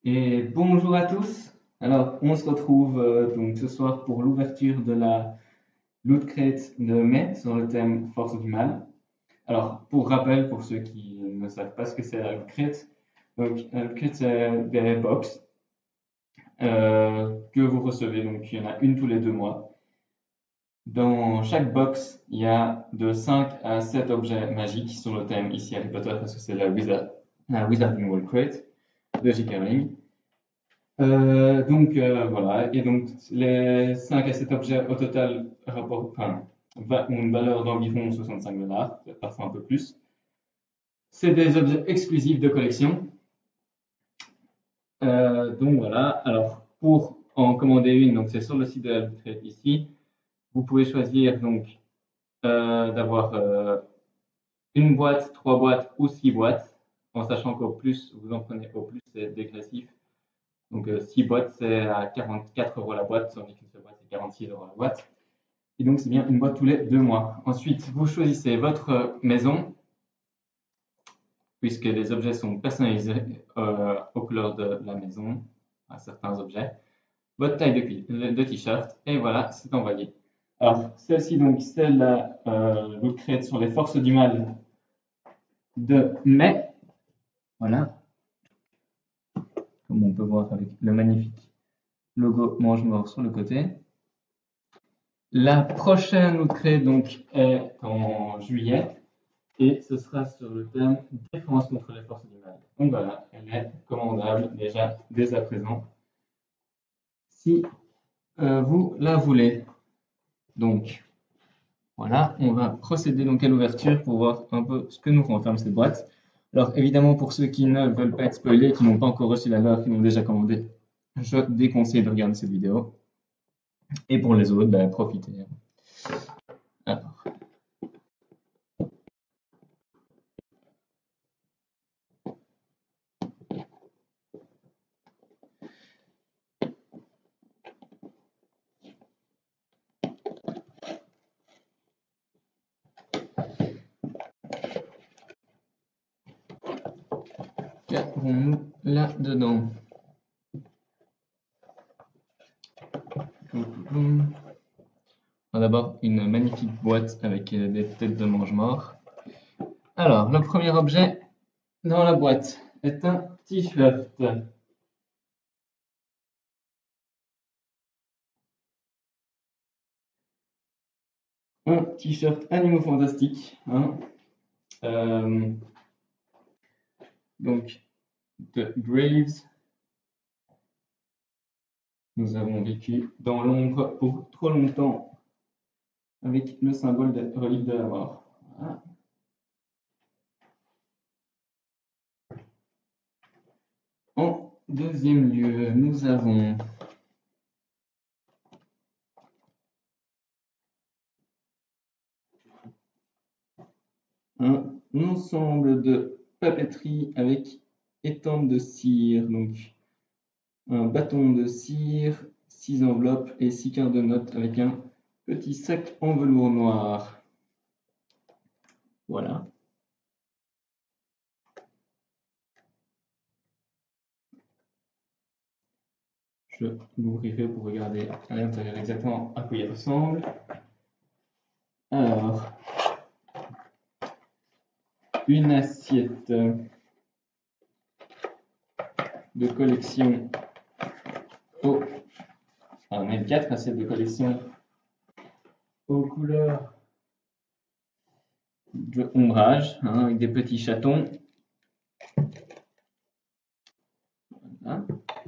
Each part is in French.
Et bonjour à tous. Alors, on se retrouve donc ce soir pour l'ouverture de la Loot Crate de mai sur le thème Force du mal. Alors, pour rappel, pour ceux qui ne savent pas ce que c'est la Loot Crate, donc la Loot Crate c'est des box que vous recevez. Donc, il y en a une tous les 2 mois. Dans chaque box, il y a de 5 à 7 objets magiques sur le thème ici Harry Potter parce que c'est la Wizarding World Crate de J.K. Rowling. Voilà, et donc les 5 à 7 objets au total ont une valeur d'environ 65 $, parfois un peu plus. C'est des objets exclusifs de collection. Donc voilà, alors pour en commander une, donc c'est sur le site de la Loot Crate ici. Vous pouvez choisir donc d'avoir une boîte, 3 boîtes ou 6 boîtes, en sachant qu'au plus vous en prenez, au plus c'est dégressif. Donc 6 boîtes, c'est à 44 € la boîte, tandis qu'une seule boîte, c'est 46 € la boîte. Et donc c'est bien une boîte tous les 2 mois. Ensuite, vous choisissez votre maison, puisque les objets sont personnalisés aux couleurs de la maison, à certains objets. Votre taille de t-shirt, et voilà, c'est envoyé. Alors, celle-ci, donc, c'est la Loot Crate sur les forces du mal de mai. Voilà, comme on peut voir avec le magnifique logo mange-mort sur le côté. La prochaine Loot Crate donc est en juillet et ce sera sur le thème défense contre les forces du mal. Donc voilà, elle est commandable déjà dès à présent si vous la voulez. Donc voilà, on va procéder donc à l'ouverture pour voir un peu ce que nous renferme cette boîte. Alors évidemment pour ceux qui ne veulent pas être spoilés, qui n'ont pas encore reçu la leur, qui l'ont déjà commandé, je déconseille de regarder cette vidéo. Et pour les autres, ben, profitez. Alors. Qu'avons-nous là-dedans? D'abord, une magnifique boîte avec des têtes de mange-morts. Alors, le premier objet dans la boîte est un t-shirt. Un t-shirt Animaux Fantastiques. Hein. Donc, de Graves. Nous avons vécu dans l'ombre pour trop longtemps avec le symbole des reliques de la mort. Voilà. En deuxième lieu, nous avons un ensemble de papeterie avec étampe de cire. Donc, un bâton de cire, 6 enveloppes et 6 cartes de notes avec un petit sac en velours noir. Voilà. Je l'ouvrirai pour regarder à l'intérieur exactement à quoi il ressemble. Alors, une assiette de collection. Oh, on a 4 assiettes de collection aux couleurs de ombrage, hein, avec des petits chatons. Voilà.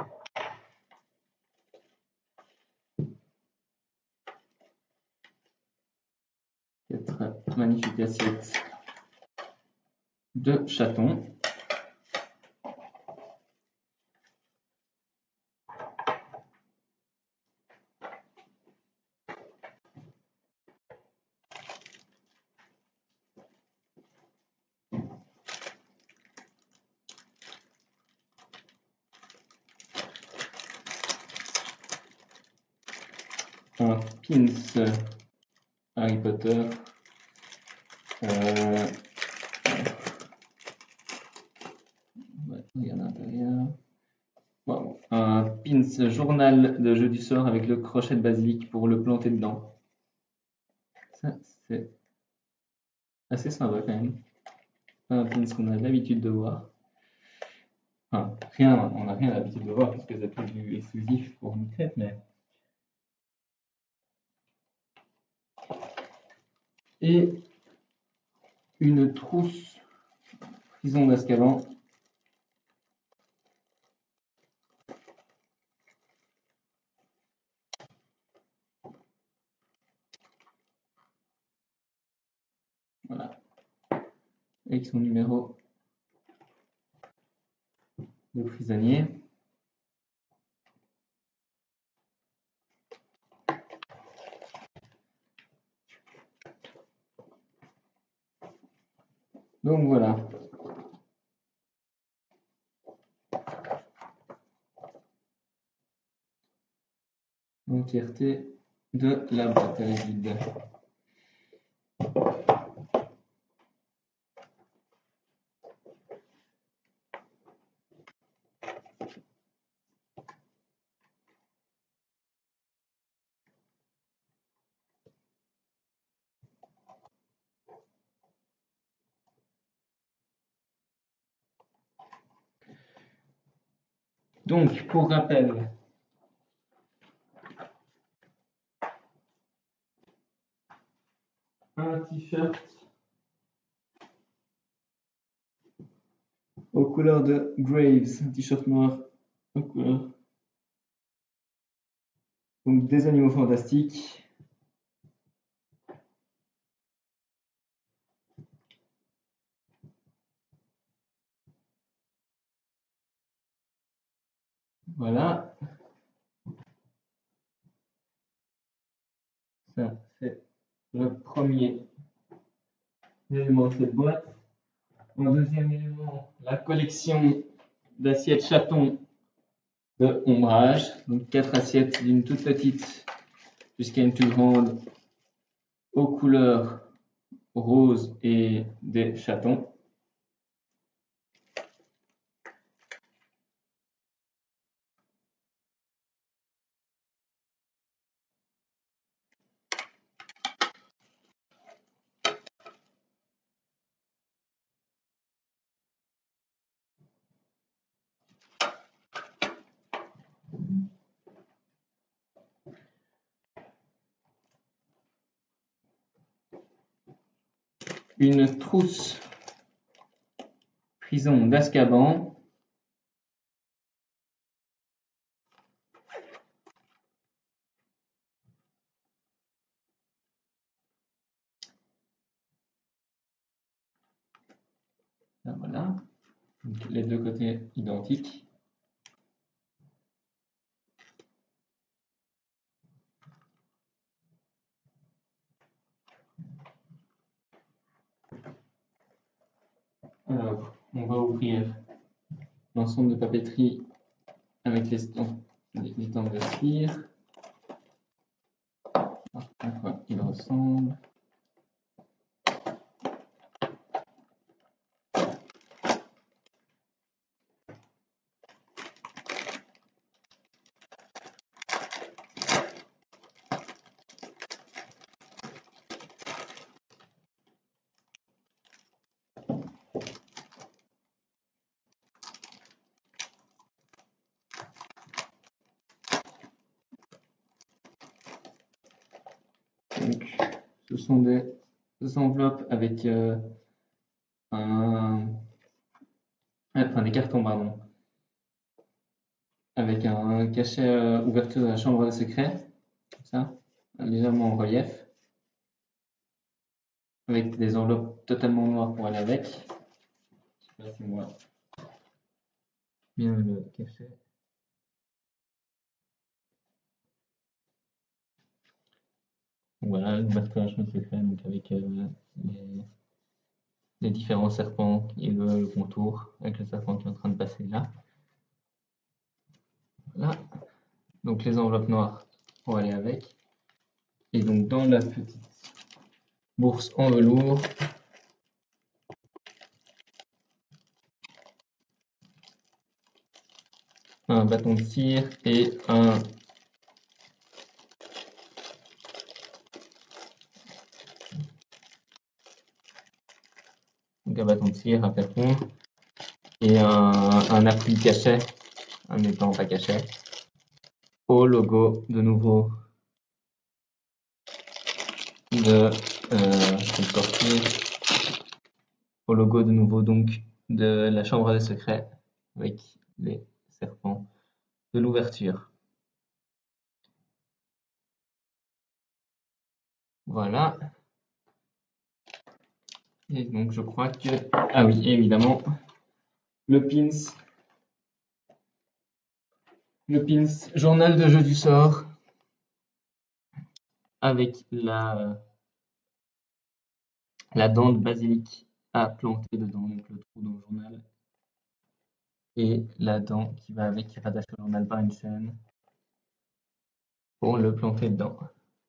Quatre magnifiques assiettes de chatons. Un pins Harry Potter. Regarde à l'intérieur. petite journal de jeu du sort avec le crochet de basilic pour le planter dedans. Ça, c'est assez sympa quand même. Pas un pins qu'on a l'habitude de voir. Enfin, on n'a rien l'habitude de voir puisque c'est plus du exclusif pour une crête, mais. Et une trousse prison d'Azkaban. Voilà. Avec son numéro de prisonnier. Donc voilà. L'entièreté de la boîte, elle est vide. Donc, pour rappel, un t-shirt aux couleurs de Graves, un t-shirt noir aux couleurs donc des animaux fantastiques. Voilà. Ça, c'est le premier élément de cette boîte. En deuxième élément, la collection d'assiettes chatons de ombrage. Donc 4 assiettes d'une toute petite jusqu'à une plus grande aux couleurs rose et des chatons. Une trousse prison d'Azkaban. Voilà. Donc, les deux côtés identiques. Alors, on va ouvrir l'ensemble de papeterie avec les temps de cire. À quoi il ressemble. Donc, ce sont des enveloppes avec des cartons, pardon, avec un cachet ouverture de la chambre de secret, comme ça, légèrement en relief, avec des enveloppes totalement noires pour aller avec. Je sais pas si on voit bien le cachet. Voilà, l'ouverture de la chambre de secret, donc avec les différents serpents et le contour, avec le serpent qui est en train de passer là. Voilà. Donc les enveloppes noires pour aller avec. Et donc dans la petite bourse en velours, bâton de cire et un bâton de cire, un fer rond et un appui cachet, un étang pas cachet, au logo de nouveau de au logo de nouveau donc de la chambre des secrets avec les serpents de l'ouverture. Voilà. Et donc je crois que... Ah oui, évidemment, le pins journal de jeu du sort avec la dent de basilic à planter dedans, donc le trou dans le journal. Et la dent qui va avec, qui rattache au journal par une chaîne pour le planter dedans.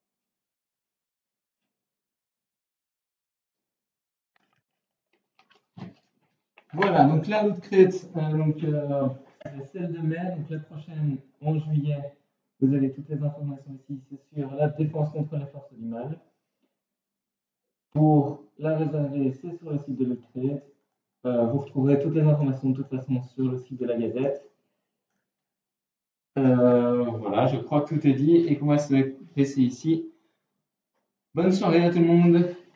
Voilà, donc la Loot Crate, c'est celle de mai, donc la prochaine, 11 juillet, vous avez toutes les informations ici, c'est sur la défense contre les forces du mal. Pour la réserver, c'est sur le site de Loot Crate. Vous retrouverez toutes les informations de toute façon sur le site de la Gazette. Voilà, je crois que tout est dit et qu'on va se laisser ici. Bonne soirée à tout le monde.